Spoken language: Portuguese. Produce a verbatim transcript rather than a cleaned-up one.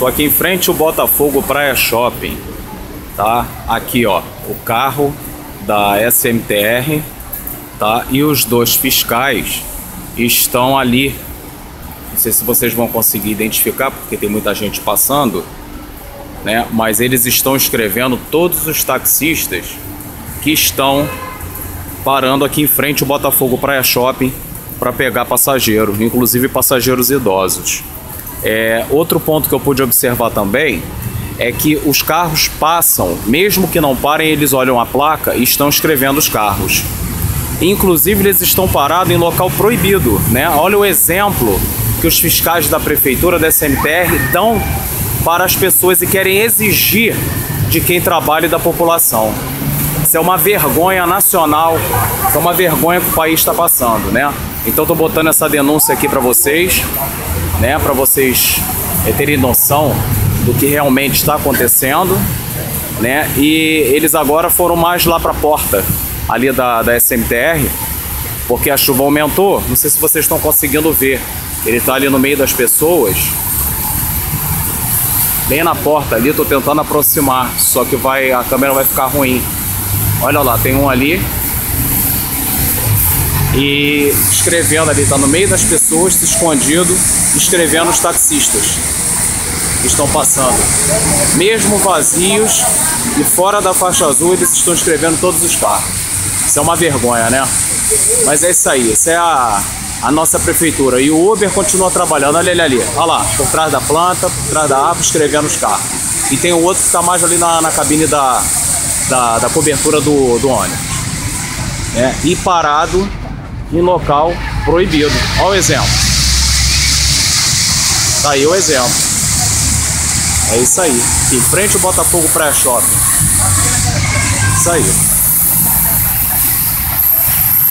Tô aqui em frente ao Botafogo Praia Shopping, tá? Aqui, ó, o carro da S M T R, tá? E os dois fiscais estão ali. Não sei se vocês vão conseguir identificar, porque tem muita gente passando, né? Mas eles estão escrevendo todos os taxistas que estão parando aqui em frente ao Botafogo Praia Shopping para pegar passageiro, inclusive passageiros idosos. É, outro ponto que eu pude observar também é que os carros passam, mesmo que não parem, eles olham a placa e estão escrevendo os carros. Inclusive eles estão parados em local proibido, né? Olha o exemplo que os fiscais da prefeitura da S M T R dão para as pessoas e querem exigir de quem trabalha e da população. Isso é uma vergonha nacional, isso é uma vergonha que o país está passando, né? Então estou botando essa denúncia aqui para vocês, né? Para vocês terem noção do que realmente está acontecendo, né? E eles agora foram mais lá para a porta ali da, da S M T R, porque a chuva aumentou. Não sei se vocês estão conseguindo ver. Ele está ali no meio das pessoas, bem na porta ali. Estou tentando aproximar, só que vai, a câmera vai ficar ruim. Olha lá, tem um ali. E escrevendo ali, tá no meio das pessoas, se escondido, escrevendo os taxistas que estão passando. Mesmo vazios e fora da faixa azul, eles estão escrevendo todos os carros. Isso é uma vergonha, né? Mas é isso aí, isso é a, a nossa prefeitura. E o Uber continua trabalhando, olha ele ali, olha lá, por trás da planta, por trás da árvore, escrevendo os carros. E tem o outro que tá mais ali na, na cabine da, da, da cobertura do, do ônibus. É, e parado em local proibido. Olha o exemplo. Tá aí o exemplo. É isso aí. Em frente ao Botafogo Praia Shopping. Isso aí.